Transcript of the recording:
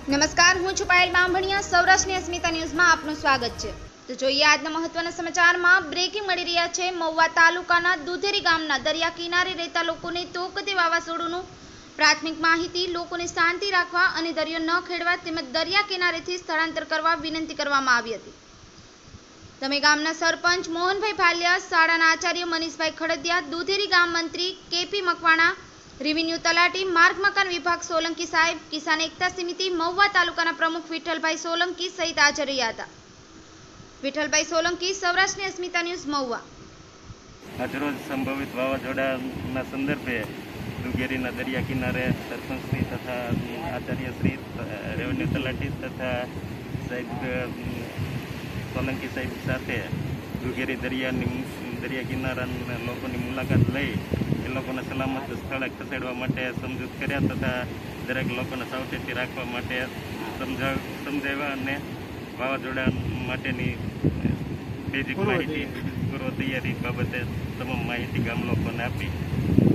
નમસ્કાર, હું છું પાયલ બામભણિયા। સૌરાષ્ટ્રની અસ્મિતા ન્યૂઝમાં આપનું સ્વાગત છે। તો જોઈએ આજના મહત્વના સમાચારમાં। બ્રેકિંગ મળી રહ્યા છે। મહુવા તાલુકાના દુધેરી ગામના દરિયા કિનારે રહેતા લોકોને તોકતે વાવાઝોડુંનું પ્રાથમિક માહિતી, લોકોને શાંતિ રાખવા અને દરિયો ન ખેડવા તેમજ દરિયા કિનારેથી સ્થળાંતર કરવા વિનંતી કરવામાં આવી હતી। તમે ગામના સરપંચ મોહનભાઈ ભાલિયા, શાળાના આચાર્ય મનીષભાઈ ખડદિયા, દુધેરી ગામ મંત્રી કેપી મકવાણા, રેવન્યુ તલાટી, માર્ગ મકાન વિભાગ સોલંકી સાહેબ, કિસાન એકતા સમિતિ મહુવા તાલુકાના પ્રમુખ વિઠ્ઠલભાઈ સોલંકી સહિત હાજર રહ્યા હતા। વિઠ્ઠલભાઈ સોલંકી, સૌરાષ્ટ્રની અસ્મિતા ન્યૂઝ, મહુવા। આજરોજ સંભવિત વાવાઝોડાના સંદર્ભે દુધેરીના દરિયા કિનારે સરપંચશ્રી તથા આચાર્યશ્રી, રેવન્યુ તલાટી તથા સાહેબ સોલંકી સાહેબ સાથે દુધેરી દરિયા કિનારાના લોકોની મુલાકાત લઈ એ લોકોને સલામત સ્થળે ખસેડવા માટે સમજૂત કર્યા તથા દરેક લોકોને સાવચેતી રાખવા માટે સમજાવ્યા અને વાવાઝોડા માટેની બેઝિક માહિતી, પૂર્વ તૈયારી બાબતે તમામ માહિતી ગામ લોકોને આપી।